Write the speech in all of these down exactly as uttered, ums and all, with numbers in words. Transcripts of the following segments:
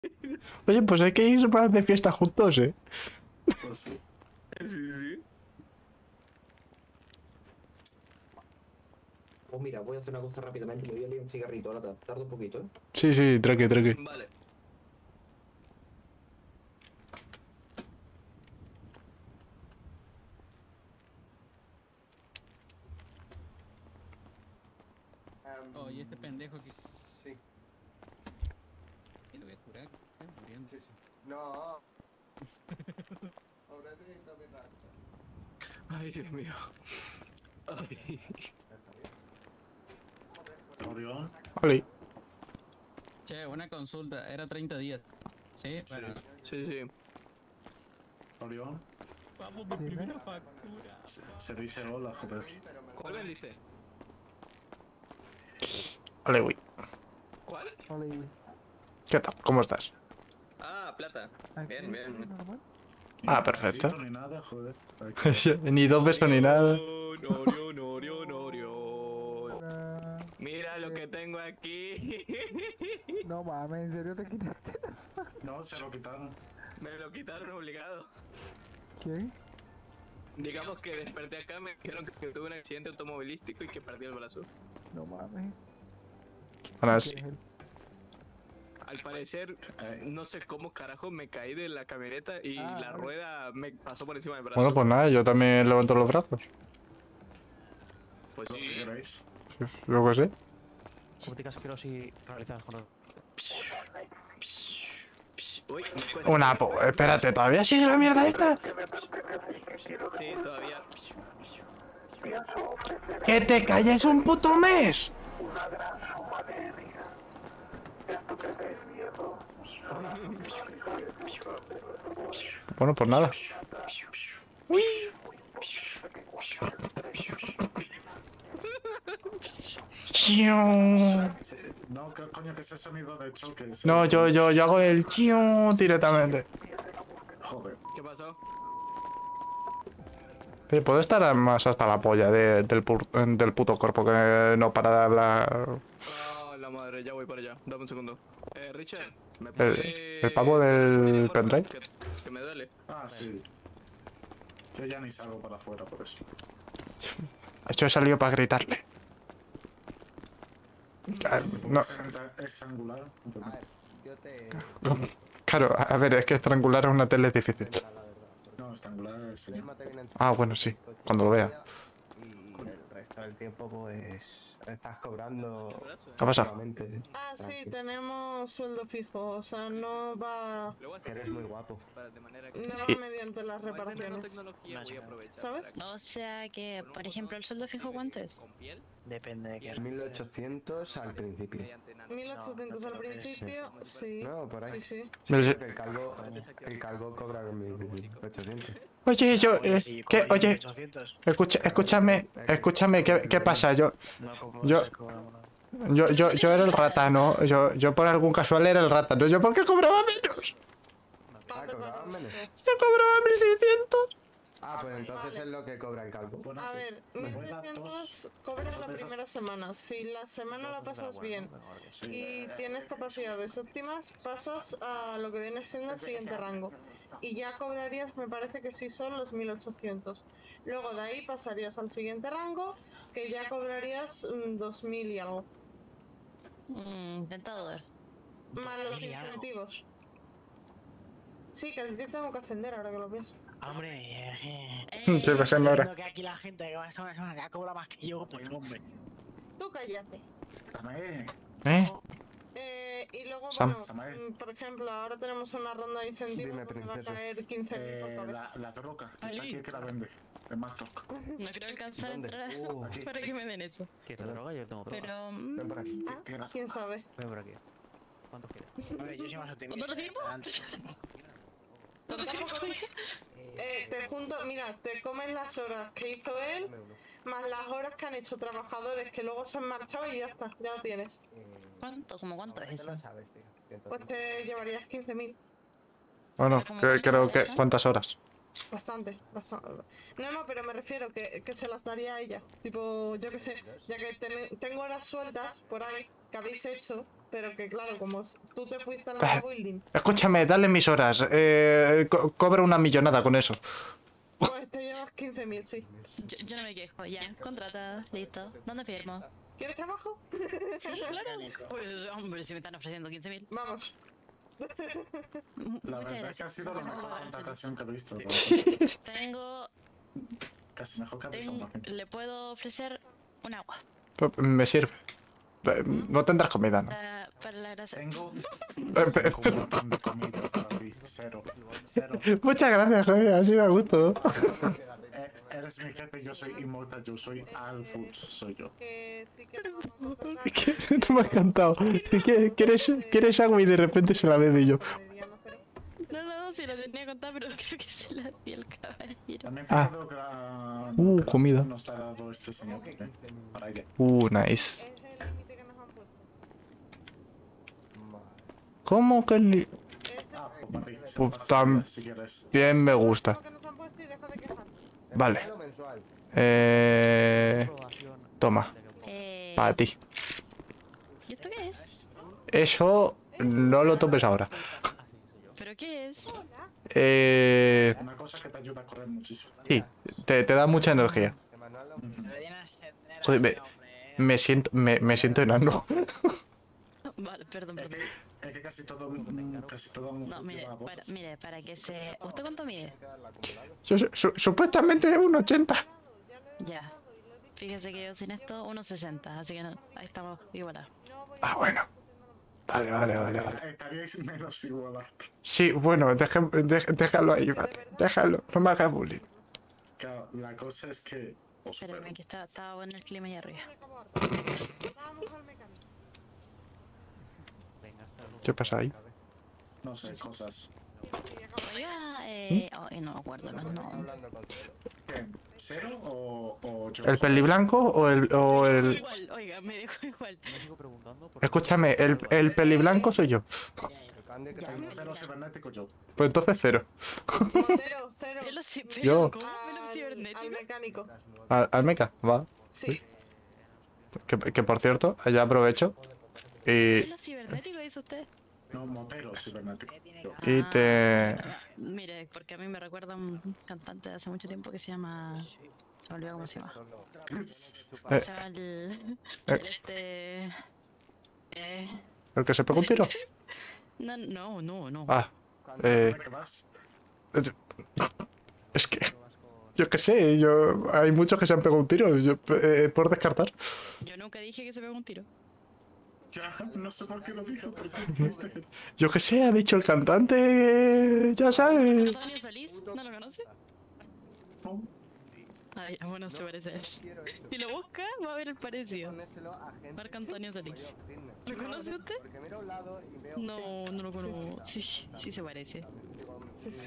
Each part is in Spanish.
Oye, pues hay que ir más de fiesta juntos, ¿eh? Pues sí. Sí, sí. Pues mira, voy a hacer una cosa rápidamente. Me voy a liar un cigarrito ahora. Tardo un poquito, ¿eh? Sí, sí, tranqui, tranqui. Vale. Oh, y este pendejo que... Sí, ¿Qué lo voy a curar? Que se está muriendo. sí, sí. No. Ahora te está bien. Ay, Dios mío. Ay. Está bien. Joder, Orión. Vale. Che, una consulta, era treinta días. Sí, Sí. bueno. Sí, sí. Orión. Vamos, mi primera factura. Se, se dice hola, joder. ¿Cuál vendiste? Vale, güey. ¿Cuál? ¿Qué tal? ¿Cómo estás? Ah, plata. Bien, bien. Ah, Ni perfecto. besito Ni nada, joder. Hay que- Ni dos besos ni nada. Orión, Orión, Orión. Mira lo que tengo aquí. No mames, ¿en serio te quitaste? No, se lo quitaron. Me lo quitaron obligado. ¿Quién? Digamos que desperté acá, me dijeron que tuve un accidente automovilístico y que perdí el brazo. No mames. Ahora ¿Quién sí. es él? Al parecer, no sé cómo carajo me caí de la camioneta y Ah, la vale. rueda me pasó por encima del brazo. Bueno, pues nada, yo también levanto los brazos. Pues Lo que sí. queréis. Lo que sé. Políticas asquerosas realizadas con... Uy, me cuesta. Una po... Espérate, ¿todavía sigue la mierda esta? Sí, todavía. ¡Que te calles un puto mes! Bueno, pues nada. Sí, no, ¿qué coño que ese sonido de choque? Ese- No, yo, yo, yo hago el chiu directamente. Joder. ¿Qué pasó? Eh, Puedo estar más hasta la polla de- del, pu- del puto cuerpo que no para de hablar. Oh, la madre, ya voy para allá. Dame un segundo. Eh, Richard, ¿me El, puedes el pavo dar un del mínimo, pendrive. Que, que me duele. Ah, sí. Yo ya ni salgo para afuera por eso. Yo he salido para gritarle. Ah, no, Estra- Estrangular. A ver, yo te... claro, a ver, es que estrangular es una tele es difícil. La verdad, porque No, estrangular sí. el Emma te viene en Ah, bueno, sí, cuando lo vea. Y el resto del tiempo, pues... Estás cobrando... ¿Qué pasa? solamente. Ah, sí, Tranquilo. tenemos sueldo fijo, o sea, no va, Lo voy a Que hacer eres muy guapo. para- de manera que... no va Y- mediante las Como hay menos reparaciones. tecnología, voy a aprovechar ¿Sabes? para O sea que, por ejemplo, el sueldo fijo, ¿cuánto es? con piel Depende de qué. mil ochocientos al principio. mediante nano. mil ochocientos al principio, sí. No, por ahí. Sí, sí. Sí, Mil- porque el calvo, el calvo cobra mil ochocientos. Oye, yo, eh, Y ¿qué? cobra Oye, ochocientos. escucha, escúchame, escúchame, ¿qué, qué pasa? Yo, No, como Yo- se cobra nada. yo, yo, yo era el rata, ¿no? Yo, yo por algún casual era el rata, ¿no? ¿Yo por qué cobraba menos? Ah, cobraban menos. Yo cobraba mil seiscientos. Ah, pues entonces Vale. es lo que cobra el calvo. Bueno, A sí. ver, Buen mil seiscientos datos. cobras la Cosas de esas. primera semana. Si la semana la pasas bien Sí. y tienes capacidades óptimas, pasas a lo que viene siendo el siguiente rango. Y ya cobrarías, me parece que sí son los mil ochocientos. Luego de ahí pasarías al siguiente rango, que ya cobrarías mm, dos mil y algo. Mmm, tentador. Más los Mil y algo. incentivos. Sí, que a ti te tengo que ascender ahora que lo pienso. Hombre, eh, eh, Eh, Sí, pues es ahora. viendo que aquí la gente que va a estar una semana que cobra más que yo, pues hombre. Tú cállate. Dame. ¿Eh? Eh, y luego, Sam. bueno, Samael. mm, por ejemplo, ahora tenemos una ronda de incentivos Dime, donde va a princesa. caer quince mil por Eh, cabeza. la, la droga que está Ahí. aquí que la vende. De Mastock. No creo alcanzar a ¿Dónde? entrar Uh, Aquí. para que me den eso. ¿Quieres droga? Yo tengo droga. Pero... mm, ven por aquí. Ah, ¿Qué das? quién sabe. Ven por aquí. ¿Cuánto quieres? Hombre, yo soy más optimista. ¿Cuánto tiempo? Adelante. Eh, te junto, mira, te comes las horas que hizo él, Dame uno. más las horas que han hecho trabajadores que luego se han marchado y ya está, ya lo tienes. Eh, ¿Cuánto? ¿Cómo cuánto ahora es te eso? lo sabes, tío. ciento Pues cinco. te llevarías quince mil. Bueno, ¿Cómo que- cuánto creo es que... eso? ¿Cuántas horas? Bastante, bastante. No, no, pero me refiero que, que se las daría a ella. Tipo, yo qué sé, ya que ten- tengo horas sueltas por ahí que habéis hecho pero que claro, como s- tú te fuiste al Ah. nuevo building, Escúchame, dale mis horas. Eh, co- cobra una millonada con eso. pues te llevas quince mil, sí. Yo, yo no me quejo, ya. Contratada, listo. ¿Dónde firmo? ¿Quieres trabajo? Sí, claro. Pues, hombre, si me están ofreciendo quince mil. Vamos. La Muchas verdad es que ha gracias. sido la Vamos a mejor pagar, contratación que he visto. Tengo, Casi mejor que la tengo, información. le puedo ofrecer un agua Pues, me sirve. Eh, No tendrás comida, ¿no? para, para la grasa. Tengo Eh, pe- tengo un montón de comida para ti. Cero. Cero. Muchas gracias, joder, ha sido a gusto. Eh, eres mi jefe, yo soy Immortal, yo soy Al Foods, soy yo. Que sí que nos vamos a cortar. Que no me ha encantado. Que ¿Quieres, quieres agua y de repente se la bebe y yo. Valeriano cero. No, no, si la tenía contada, pero creo que se la di el caballero. También te Ah. puedo gra- Uh, comida. Nos ha dado este señor. ¿eh? Para ella. Uh, nice. Es el límite que nos han puesto. ¿Cómo que li- Es Ah, pues para ti. se Pues lo pasas tam- ya, si quieres. bien me el gusta? máximo que nos han puesto y deja de quejarte. Vale. ¿Mensual o mensual? Eh... Toma, Eh, para ti. ¿Y esto qué es? Eso no lo tomes ahora. ¿Pero qué es? Eh... Una cosa que te ayuda a correr muchísimo. Sí, te, te da mucha energía. Emanuel, lo- Deberías tener Joder, a me- este hombre, ¿eh? Me siento, me, me siento enano. Vale, perdón, Es perdón. que, es que casi todo, mm, casi todo mujer No, mire, lleva para, botas. mire, para que se... ¿Usted cuánto mide? Yo su- su- supuestamente un ochenta. Ya. Fíjese que yo sin esto, uno sesenta, así que no, ahí estamos igualados. Ah, bueno. Vale, vale, vale, vale. Esta- Estaríais menos igual. Sí, bueno, deje- deje- déjalo ahí, vale. Déjalo, no me hagas bullying. Claro, la cosa es que os supero. Espérenme, que está, estaba bueno el clima ahí arriba. Vamos al mecánico. ¿Qué pasa ahí? No sé, cosas. Oiga, eh... ay, no me acuerdo los nombres. hablando con cero. ¿Qué? ¿Cero o, o yo? ¿El peliblanco o el, o el...? Igual, oiga, me dejó igual. Escúchame, el, el peliblanco soy yo. El cande que Ya. te- El motero cibernético yo. Pues entonces cero. Montero, cero. Velo ci- pero, Yo. ¿cómo velo Al, al cibernético? mecánico. Al, al meca, va. Sí. Que, que por cierto, ya aprovecho. Y, ¿Velo cibernético dice usted? No, motero cibernético. Yo. y te... Ah, mire, porque a mí me recuerda un cantante de hace mucho tiempo que se llama... Se me olvidó cómo se llama. Eh, Se llama el... el este... Eh... ¿El que se pegó un tiro? No, no, no, no. Ah, eh... ¿Qué más? Es que... Yo qué sé, yo... Hay muchos que se han pegado un tiro, yo, eh, por descartar. Yo nunca dije que se pegó un tiro. Ya, no sé por qué lo dijo, pero tú dijiste que... Yo qué sé, ha dicho el cantante... Ya sabes. Antonio Solís, ¿no lo conoce? No. Ay, bueno, se parece a él. Quiero esto. Si lo busca, va a ver el parecido. Ponérselo a gente Marco Antonio Solís. rollo fitness. ¿Lo conoce usted? Porque miro a un lado y veo- No, no lo conozco. Sí, sí se parece. Digo,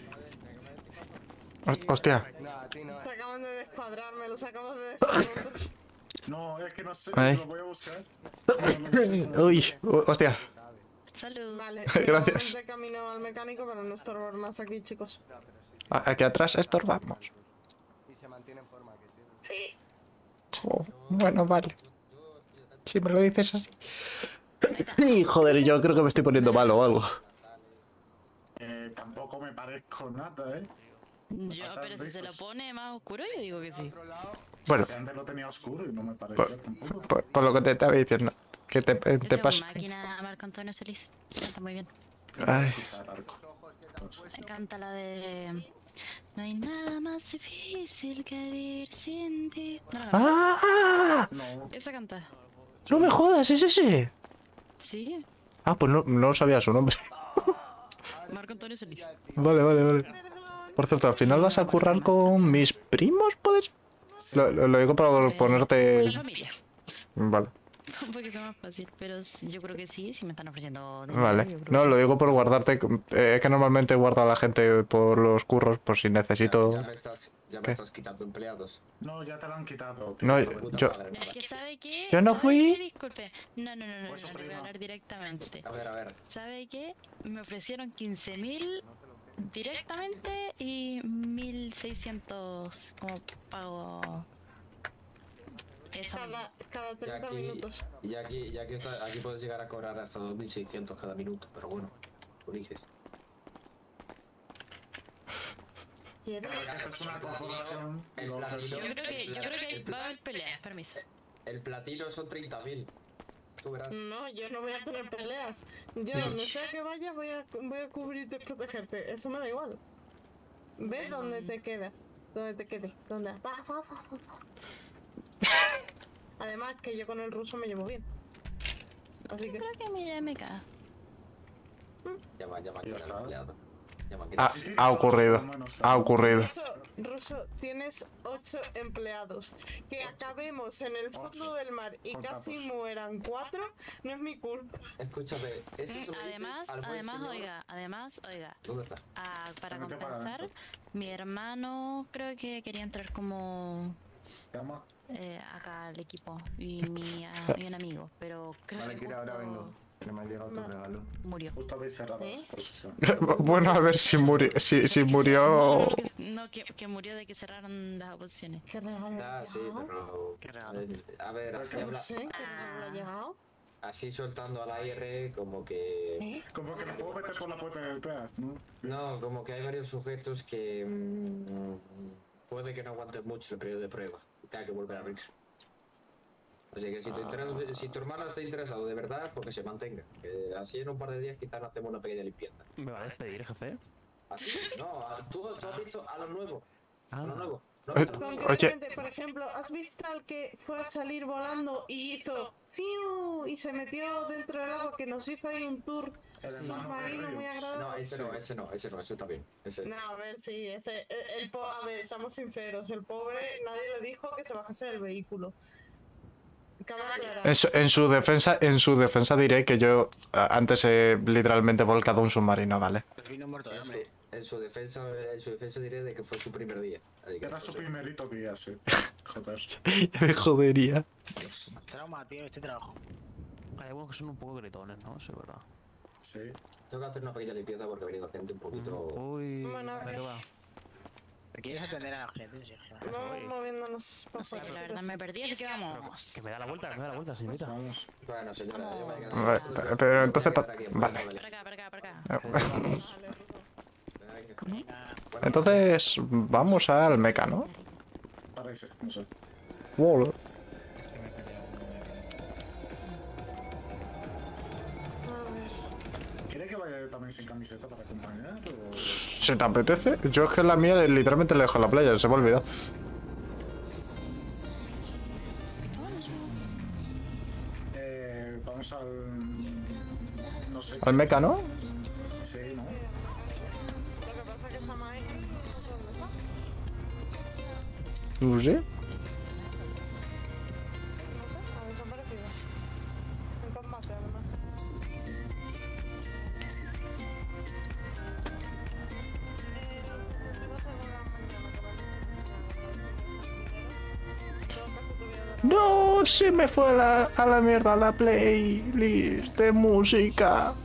Host- Hostia. no, a ti no. Se acaban de descuadrar, me los acabas de descuadrar. No, es que no sé, Ay. lo voy a buscar. No, no sé, no sé. Uy, ho- hostia. Salud. Vale, Gracias. de camino al mecánico para no estorbar más aquí, chicos. A- Aquí atrás estorbamos. Y se mantiene en forma. Que sí. Jo, bueno, vale. Si me lo dices así. Y joder, yo creo que me estoy poniendo malo o algo. Eh, tampoco me parezco nada, ¿eh? Yo, pero si se lo pone más oscuro, yo digo que sí. Otro lado, Bueno, Si antes lo tenía oscuro y no me parecía tampoco. por, por lo que te estaba diciendo. Que te, eh, te Esa es pasa. máquina Marco Antonio Solís. Canta muy bien. Ay. Escuchar arco. Entonces, Me canta la de... No hay nada más difícil que vivir sin ti. ¿No la conoces? ¡Ah! no, Esa canta. No me jodas, es ese. Sí, Ah, pues no, no sabía su nombre. Marco Antonio Solís. Vale, vale, vale. Por cierto, al final vas a currar con mis primos, ¿puedes? Lo, lo, lo digo para Eh, Con la ponerte... familia. Vale, Porque sea más fácil, pero s- yo creo que sí, si me están ofreciendo dinero, vale. yo creo No, que lo sí. digo por guardarte... eh, Es que normalmente guardo a la gente por los curros, por si Ya, necesito... ya me estás, ya me ¿Qué? estás quitando empleados. no, ya te lo han quitado. tío. No, Puta yo... madre, Es nada. que sabe que... Yo no ¿sabe fui. qué? Disculpe. No, no, no, no, Fue su no, le voy a prima. hablar directamente. A ver, a ver. ¿Sabe qué? Me ofrecieron quince mil directamente y mil seiscientos como pago Eso. Cada, cada Y treinta aquí, minutos. y aquí, y aquí, está, aquí puedes llegar a cobrar hasta dos mil seiscientos cada minuto, pero bueno, tú eliges. ¿Quieres? Claro, que es una corporación. El lo que platino- Yo son- creo que, yo creo que El va a haber peleas, permiso. El platino son treinta mil. Tú verás. No, yo no voy a tener peleas. Yo, donde sea que vaya, voy a, voy a cubrirte y protegerte. Eso me da igual. Ve dónde te queda. Donde te quede. Donde. Va, va, va, va, va. Además, que yo con el ruso me llevo bien. Así Yo que. creo que me ya me caga. Llama, llama Ya a está. empleado. Llama Ah, Sí, sí, ha son ocurrido. humanos, Ha claro. ocurrido. Ruso, ruso, tienes ocho empleados. Que acabemos en el fondo Ocho. del mar y Contamos. casi mueran cuatro, no es mi culpa. Escúchame, eso Mm, se lo Además, dices al buen además, señor. oiga, además, oiga, ¿Dónde está? ah, para Se metió para compensar, adentro. mi hermano creo que quería entrar como Llama. eh, acá al equipo y mi ah, y un amigo, pero creo Vale, que Kira, ahora justo vengo. Que me ha llegado tu Vale. regalo. murió. Justo habéis cerrado ¿Eh? la exposición. Bueno, a ver si murió. Si, si No, murió. no, que, no, que, que murió de que cerraron las oposiciones. ¿Qué regalo? Ah, sí, pero. Qué regalo. eh, A ver, así, No habla, sé, ¿qué regalo le ha llegado? así soltando al aire, como que. ¿Eh? Como que me puedo meter por la puerta de detrás, ¿no? No, como que hay varios sujetos que. mm, puede que no aguanten mucho el periodo de prueba y tenga que volver a abrir. Así que si tu, interés- si tu hermano está interesado de verdad, pues que se mantenga. Que así en un par de días quizás nos hacemos una pequeña limpieza. ¿Me va a despedir, jefe? Así, no, a- tú, tú has visto a los nuevos. A Ah, los nuevos. No, Eh, a los nuevos. Concretamente, por ejemplo, ¿has visto al que fue a salir volando y hizo ¡fiu! Y se metió dentro del agua, que nos hizo ahí un tour El hermano de submarino muy Ríos. agradable? No, ese no, ese no, ese no, ese está bien. Ese. No, a ver, sí, ese, el, el po- a ver, seamos sinceros, el pobre nadie le dijo que se bajase del vehículo. Cabe aclarar. En su, en su defensa, en su defensa diré que yo a- antes he literalmente volcado un submarino, ¿vale? El vino muerto de En hambre. su, en su defensa, en su defensa diré de que fue su primer día. Así que, Era su pues, primerito día, sí. Joder. Me jodería. Dios. Trauma, tío, este trabajo. hay algunos que son un poco gritones, ¿no? Eso es verdad. Sí. Tengo que hacer una pequeña limpieza porque ha venido gente un poquito. Uy, Bueno, a ¿a ver. qué va? ¿Quieres atender a la gente? Sí, claro. Vamos moviéndonos No sé, para la verdad me perdí, así que vamos. Que me da la vuelta, que me da la vuelta, señorita. Vamos. Bueno, señora, yo me voy a Vale, quedar. pe- pero yo me entonces voy a pa- quedar aquí, vale. Para acá, para acá, para acá. Eh, Venga. Venga, Bueno, Entonces, vamos al meca, ¿no? Parece, no sé. Wow. ¿Quiere que vaya yo también sin camiseta para acompañar? O... Si te apetece, yo es que la mía literalmente la dejo en la playa, se me ha olvidado. Eh, vamos al... No sé. Al meca, ¿no? Sí, ¿no? Lo que pasa es que Samael no sé dónde está. No sé. No sé, ha desaparecido. En combate, además. Eh, los objetivos se logran mañana, que me han dicho que en todo caso te voy a dar No, se me fue a la, a la mierda la playlist de música.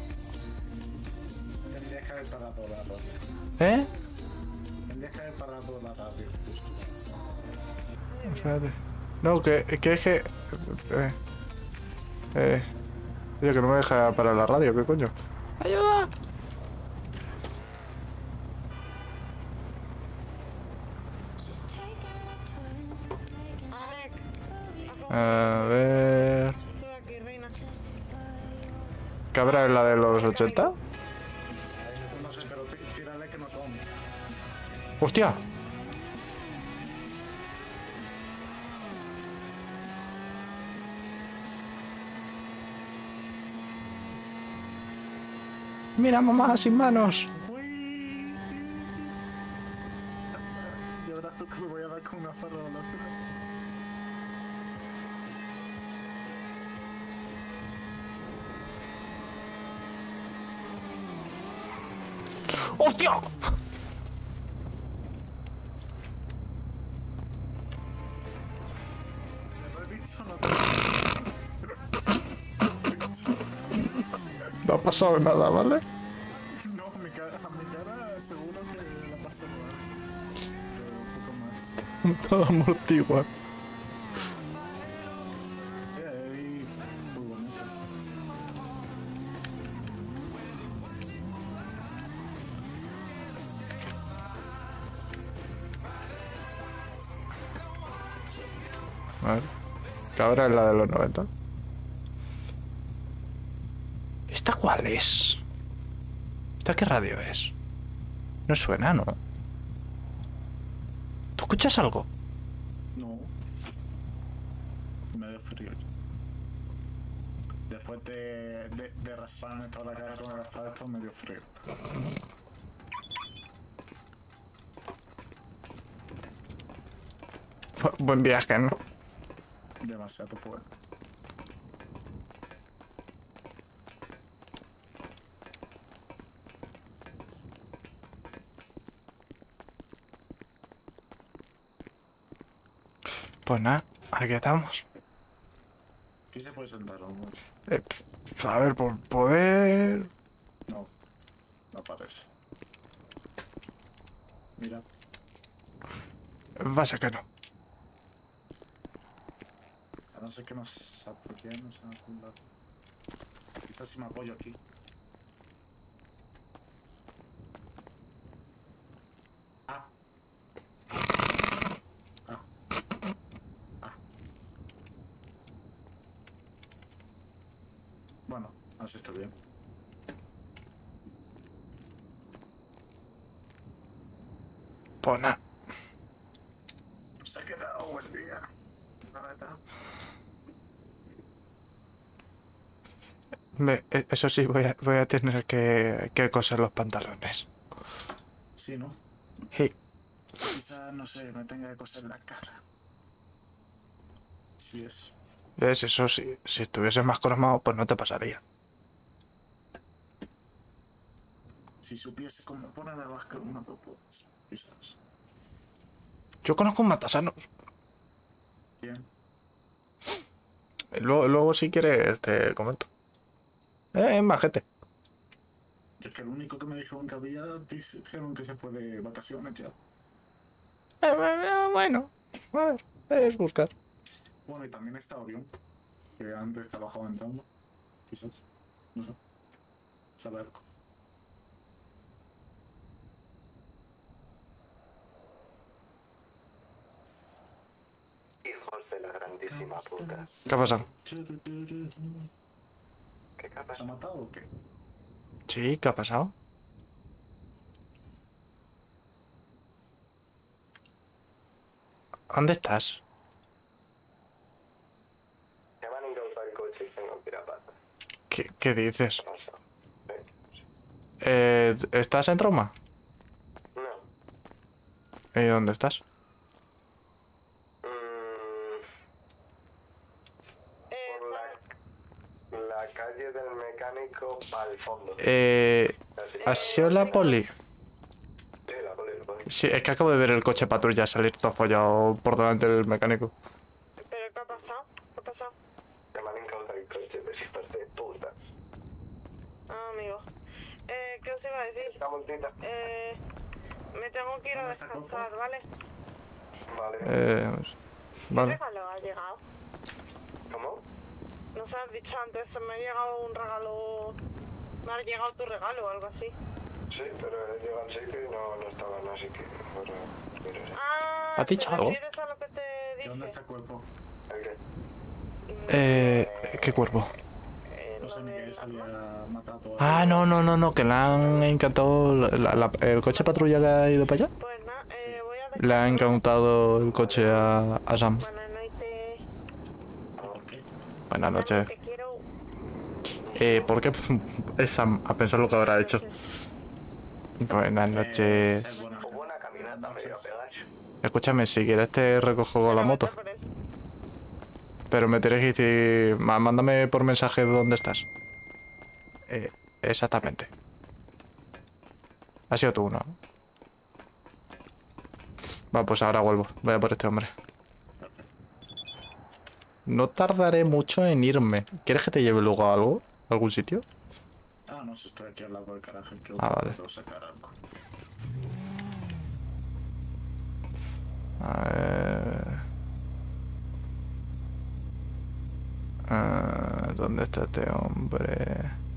Tendrías que haber parado la radio. ¿Eh? Tendrías que haber parado la radio, justo. Espérate. No, que, que es que... Eh... Eh... Oye, que no me deja parar la radio, ¿qué coño? ¡Ayuda! Alec, A ver... sube aquí, reina. ¿Cabra es la de los ochenta? No sé, pero tí- tírale que no tome. ¡Hostia! Mira, mamá, sin manos. Uy. Y ahora tú que me voy a dar con una farola. ¡Hostia! Te lo he dicho, no te lo he dicho. No ha pasado nada, ¿vale? No, mi cara, a mi cara seguro que la pasa mal. Pero un poco más. Todo amortigua. A ver. Que ahora es la de los noventa. ¿Esta cuál es? ¿Esta qué radio es? No suena, ¿no? ¿Tú escuchas algo? No. Me dio frío. Después de, de, de rasparme toda la cara con el gafas, después me dio frío. Bu- Buen viaje, ¿no? Demasiado bueno. Pues nada, aquí estamos. ¿Qué se puede sentar? ¿O no? Eh, pf, a ver, por poder... No, no parece. Mira, Va a ser que no. a no ser que nos apoyemos en algún lado. Quizás si me apoyo aquí. Ah. Ah. Ah. Bueno, así estoy bien. Pues nada. Se ha quedado buen día. La verdad. Me- eh, eso sí, voy a, voy a tener que, que coser los pantalones. Sí, ¿no? Hey, Quizás, no sé, me tenga que coser la cara. Sí, es. ¿ves? Eso sí, si estuvieses más cromado, pues no te pasaría. Si supiese cómo ponerme más que una pues quizás. Yo conozco un matasanos. Bien. Luego, luego si quieres, te comento. Eh, es majete. Es que el único que me dijeron que había, dijeron que se fue de vacaciones ya. Eh, eh, bueno, a ver, es buscar. Bueno, y también está Orión, que antes trabajaba en Tambo. Quizás. No sé. Saber. Hijos de la grandísima puta. ¿Qué ha pasado? ¿Qué capa? ¿Se ha matado o qué? Sí, ¿qué ha pasado? ¿Dónde estás? Me van a incautar el coche y tengo que ir a pata. ¿Qué, qué dices? No sé. Eh, ¿estás en Roma? No. ¿Y dónde estás? Mm, por la, la calle del mecánico al fondo. Eh, ¿ha sido la poli? Sí, la poli, la poli. Sí, es que acabo de ver el coche patrulla salir todo follado por delante del mecánico. ¿Pero qué ha pasado? ¿Qué ha pasado? Me van a incautar el coche, pero hijos de puta. Ah, amigo. Eh, ¿qué os iba a decir? Esta multita. Eh, me tengo que ir a ¿Dónde está el descansar, ¿vale? Vale. Eh, ¿Qué vale. regalo ha llegado? ¿Cómo? Nos has dicho antes, me ha llegado un regalo... Me ha llegado tu regalo o algo así. Sí, pero llega al sitio y no, no estaban, así que ahora miro. Ah, ¿Has dicho ¿te algo? refieres a lo que te ¿De dije? dónde está el cuerpo? ¿El qué? Eh, ¿qué cuerpo? Eh, No sé lo ni de que se la- había matado. Ah, no, no, no, no, que le han encantado la- la- el coche patrulla que ha ido para allá. Pues nada, eh, voy a Le ha descansar. encantado el coche a, a Sam. Buenas noches. ¿Por qué? Buenas noches. Te quiero. Eh, ¿por qué es Sam? A pensar lo que habrá hecho. Buenas Eh, noches. ser buena Pues buena caminata me voy a pegar. Escúchame, si quieres te recojo con la moto. Por él. Pero me tienes que decir... má- Mándame por mensaje dónde estás. Eh, exactamente. Ha sido tú, ¿no? Va, pues ahora vuelvo. Voy a por este hombre. No tardaré mucho en irme. ¿Quieres que te lleve luego a algo? ¿A algún sitio? Ah, no, si estoy aquí al lado del garaje, que Ah, vale. puedo sacar algo. A ver... Ah, ¿dónde está este hombre?